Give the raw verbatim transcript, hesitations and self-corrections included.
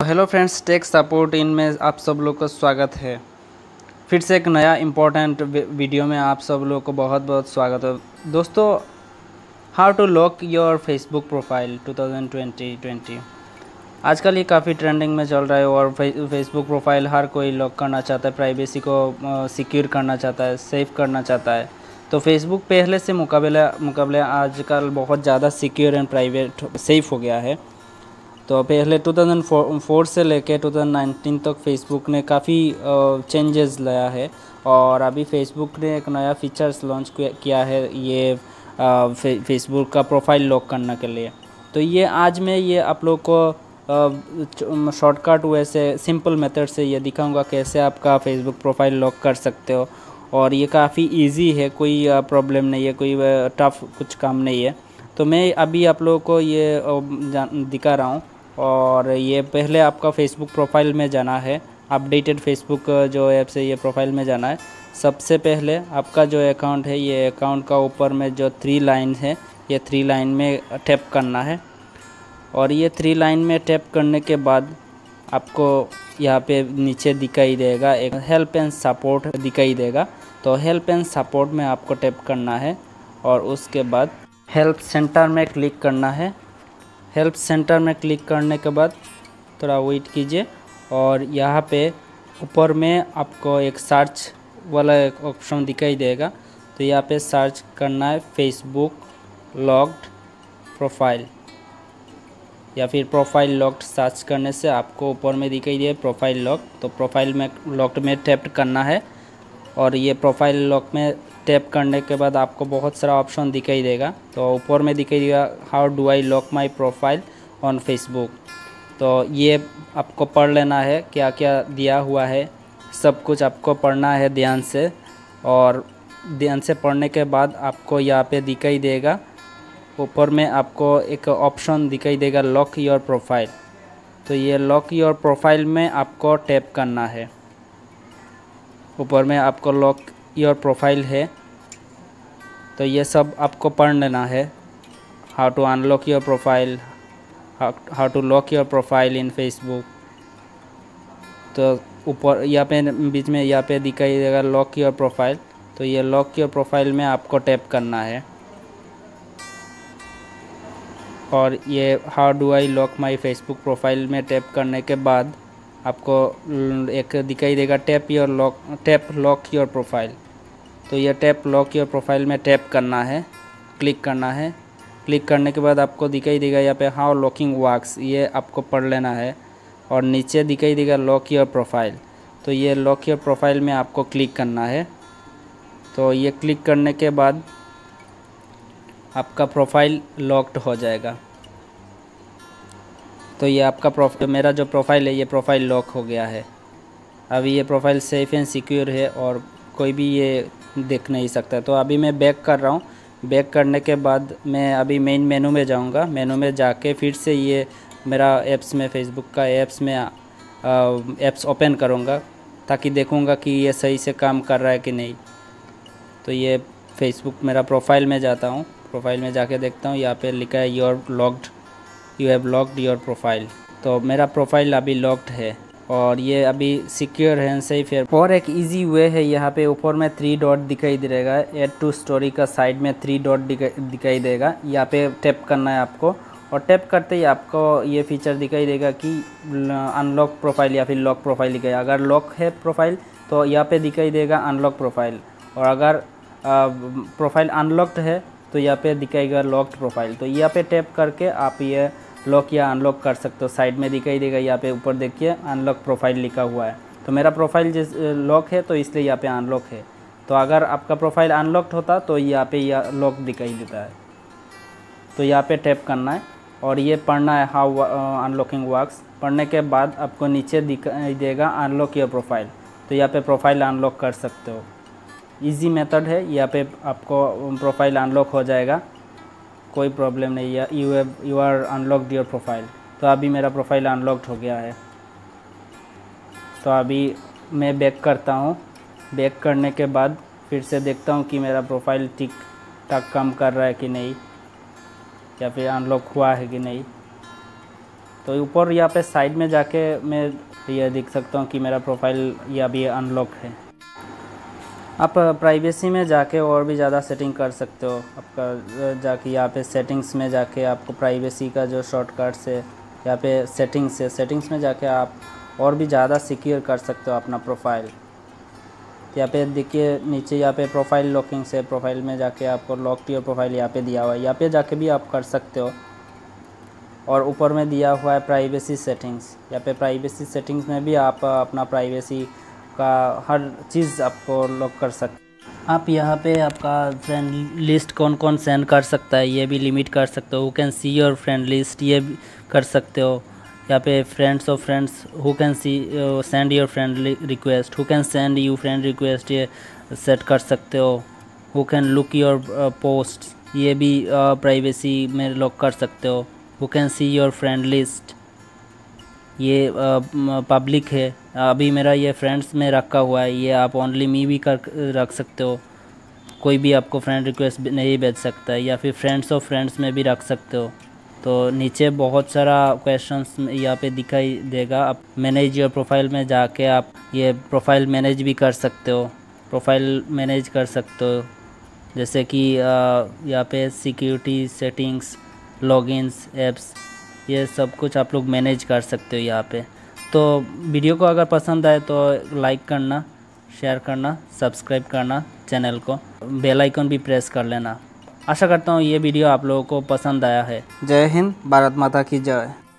Hello friends, tech support in में आप सब लोग का स्वागत है। फिर से एक नया इम्पोर्टेंट वीडियो में आप सब लोग को बहुत बहुत स्वागत है। दोस्तों, how to lock your Facebook profile twenty twenty आजकल ये काफ़ी ट्रेंडिंग में चल रहा है और फेसबुक प्रोफाइल हर कोई लॉक करना चाहता है, प्राइवेसी को सिक्योर करना चाहता है, सेफ करना चाहता है। तो फेसबुक पहले से मुकाबले मुकाबले आजकल बहुत ज़्यादा सिक्योर एंड प्राइवेट सेफ हो गया है। तो पहले दो हज़ार चार से लेके दो हज़ार उन्नीस तक फेसबुक ने काफ़ी चेंजेस लाया है और अभी फेसबुक ने एक नया फीचर्स लॉन्च किया है ये फे, फेसबुक का प्रोफाइल लॉक करने के लिए। तो ये आज मैं ये आप लोग को शॉर्टकट वे से सिंपल मेथड से ये दिखाऊंगा कैसे आपका फेसबुक प्रोफाइल लॉक कर सकते हो। और ये काफ़ी इजी है, कोई प्रॉब्लम नहीं है, कोई टफ कुछ काम नहीं है। तो मैं अभी आप लोगों को ये दिखा रहा हूँ। और ये पहले आपका फेसबुक प्रोफाइल में जाना है, अपडेटेड फेसबुक जो ऐप से ये प्रोफाइल में जाना है। सबसे पहले आपका जो अकाउंट है, ये अकाउंट का ऊपर में जो थ्री लाइन है, ये थ्री लाइन में टैप करना है। और ये थ्री लाइन में टैप करने के बाद आपको यहाँ पे नीचे दिखाई देगा एक हेल्प एंड सपोर्ट दिखाई देगा। तो हेल्प एंड सपोर्ट में आपको टैप करना है और उसके बाद हेल्प सेंटर में क्लिक करना है। हेल्प सेंटर में क्लिक करने के बाद थोड़ा वेट कीजिए और यहाँ पे ऊपर में आपको एक सर्च वाला एक ऑप्शन दिखाई देगा। तो यहाँ पे सर्च करना है फेसबुक लॉक्ड प्रोफाइल या फिर प्रोफाइल लॉक्ड। सर्च करने से आपको ऊपर में दिखाई दे प्रोफाइल लॉक। तो प्रोफाइल में लॉक्ड में टैप करना है और ये प्रोफाइल लॉक में टैप करने के बाद आपको बहुत सारा ऑप्शन दिखाई देगा। तो ऊपर में दिखाई देगा how do I lock my profile on Facebook. तो ये आपको पढ़ लेना है, क्या क्या दिया हुआ है सब कुछ आपको पढ़ना है ध्यान से। और ध्यान से पढ़ने के बाद आपको यहाँ पे दिखाई देगा ऊपर में आपको एक ऑप्शन दिखाई देगा लॉक योर प्रोफाइल। तो ये लॉक योर प्रोफाइल में आपको टैप करना है। ऊपर में आपको लॉक योर प्रोफाइल है, तो ये सब आपको पढ़ लेना है। How to unlock your profile, how to lock your profile in Facebook. तो ऊपर यहाँ पे बीच में यहाँ पे दिखाई देगा लॉक योर प्रोफाइल। तो ये लॉक योर प्रोफाइल में आपको टैप करना है। और ये how do I lock my Facebook profile में टैप करने के बाद आपको एक दिखाई देगा tap your lock tap lock your profile. तो ये टैप लॉक योर प्रोफाइल में टैप करना है, क्लिक करना है। क्लिक करने के बाद आपको दिखाई देगा यहाँ पे हाउ लॉकिंग वर्क्स, ये आपको पढ़ लेना है। और नीचे दिखाई देगा लॉक योर प्रोफाइल। तो ये लॉक योर प्रोफाइल में आपको क्लिक करना है। तो ये क्लिक करने के बाद आपका प्रोफाइल लॉक्ड हो जाएगा। तो ये आपका प्रोफाइल मेरा जो प्रोफाइल है ये प्रोफाइल लॉक हो गया है। अभी ये प्रोफाइल सेफ एंड सिक्योर है और कोई भी ये देख नहीं सकता। तो अभी मैं बैक कर रहा हूँ। बैक करने के बाद मैं अभी मेन मेनू में जाऊँगा। मेनू में जाके फिर से ये मेरा ऐप्स में फेसबुक का ऐप्स में ऐप्स ओपन करूँगा ताकि देखूँगा कि ये सही से काम कर रहा है कि नहीं। तो ये फेसबुक मेरा प्रोफाइल में जाता हूँ। प्रोफाइल में जाके देखता हूँ, यहाँ पे लिखा है your locked you have locked your profile. तो मेरा प्रोफाइल अभी लॉक्ड है और ये अभी सिक्योर है, सेफ है। और एक इजी वे है, यहाँ पे ऊपर में थ्री डॉट दिखाई देगा, ऐड टू स्टोरी का साइड में थ्री डॉट दिखाई देगा। यहाँ पे टैप करना है आपको और टैप करते ही आपको ये फीचर दिखाई देगा कि अनलॉक प्रोफाइल या फिर लॉक प्रोफाइल दिखाई। अगर लॉक है प्रोफाइल तो यहाँ पे दिखाई देगा अनलॉक प्रोफाइल, और अगर प्रोफाइल अनलॉक्ड है तो यहाँ पे दिखाएगा लॉक्ड प्रोफाइल। तो यहाँ पे टैप करके आप ये लॉक या अनलॉक कर सकते हो। साइड में दिखाई देगा, यहाँ पे ऊपर देखिए अनलॉक प्रोफाइल लिखा हुआ है। तो मेरा प्रोफाइल जिस लॉक है तो इसलिए यहाँ पे अनलॉक है। तो अगर आपका प्रोफाइल अनलॉक्ड होता तो यहाँ पे यह लॉक दिखाई देता है। तो यहाँ पे टैप करना है और ये पढ़ना है हाउ अनलॉकिंग वर्क्स। पढ़ने के बाद आपको नीचे दिखाई देगा अनलॉक योर प्रोफाइल। तो यहाँ पे प्रोफाइल अनलॉक कर सकते हो। इजी मेथड है, यहाँ पे आपको प्रोफाइल अनलॉक हो जाएगा, कोई प्रॉब्लम नहीं है। You have you are unlocked your profile. तो अभी मेरा प्रोफाइल अनलॉक्ड हो गया है। तो अभी मैं बैक करता हूँ। बैक करने के बाद फिर से देखता हूँ कि मेरा प्रोफाइल ठीक ठाक काम कर रहा है कि नहीं, या फिर अनलॉक हुआ है कि नहीं। तो ऊपर यहाँ पे साइड में जाके मैं ये देख सकता हूँ कि मेरा प्रोफाइल ये अभी अनलॉक है। आप प्राइवेसी में जाके और भी ज़्यादा सेटिंग कर सकते हो। आपका जाके यहाँ पे सेटिंग्स में जाके आपको प्राइवेसी का जो शॉर्टकट्स है यहाँ पे सेटिंग्स है, सेटिंग्स में जाके आप और भी ज़्यादा सिक्योर कर सकते हो अपना प्रोफाइल। यहाँ पे देखिए नीचे यहाँ पे प्रोफाइल लॉकिंग से, प्रोफाइल में जाके आपको लॉक टू योर प्रोफाइल यहाँ पे दिया हुआ है, यहाँ पे जाके भी आप कर सकते हो। और ऊपर में दिया हुआ है प्राइवेसी सेटिंग्स, यहाँ पे प्राइवेसी सेटिंग्स में भी आप अपना प्राइवेसी का हर चीज़ आपको लॉक कर सकते। आप यहाँ पे आपका फ्रेंड लिस्ट कौन कौन सेंड कर सकता है ये भी लिमिट कर सकते हो। Who can see your friend list ये भी कर सकते हो। यहाँ पे friends of friends who can see send your friend request, who can send you friend request ये सेट कर सकते हो। Who can look your post ये भी प्राइवेसी uh, में लॉक कर सकते हो। Who can see your friend list ये पब्लिक uh, है, अभी मेरा ये फ्रेंड्स में रखा हुआ है, ये आप ओनली मी भी कर रख सकते हो। कोई भी आपको फ्रेंड रिक्वेस्ट नहीं भेज सकता है, या फिर फ्रेंड्स ऑफ फ्रेंड्स में भी रख सकते हो। तो नीचे बहुत सारा क्वेश्चंस यहाँ पे दिखाई देगा। आप मैनेज योर प्रोफाइल में जाके आप ये प्रोफाइल मैनेज भी कर सकते हो, प्रोफाइल मैनेज कर सकते हो। जैसे कि यहाँ पे सिक्योरिटी सेटिंग्स, लॉगिन्स, ऐप्स ये सब कुछ आप लोग मैनेज कर सकते हो यहाँ पे। तो वीडियो को अगर पसंद आए तो लाइक करना, शेयर करना, सब्सक्राइब करना चैनल को, बेल आइकन भी प्रेस कर लेना। आशा करता हूँ ये वीडियो आप लोगों को पसंद आया है। जय हिंद, भारत माता की जय।